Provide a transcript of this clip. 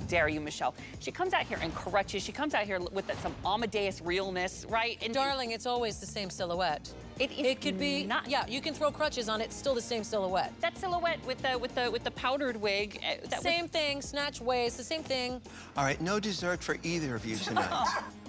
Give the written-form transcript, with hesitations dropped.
dare you, Michelle? She comes out here in crutches. She comes out here with some Amadeus realness, right? And darling, it's always the same silhouette. It could be not. Yeah, you can throw crutches on it, still the same silhouette. That silhouette with the powdered wig. Same thing, snatch waist, the same thing. All right, no dessert for either of you tonight.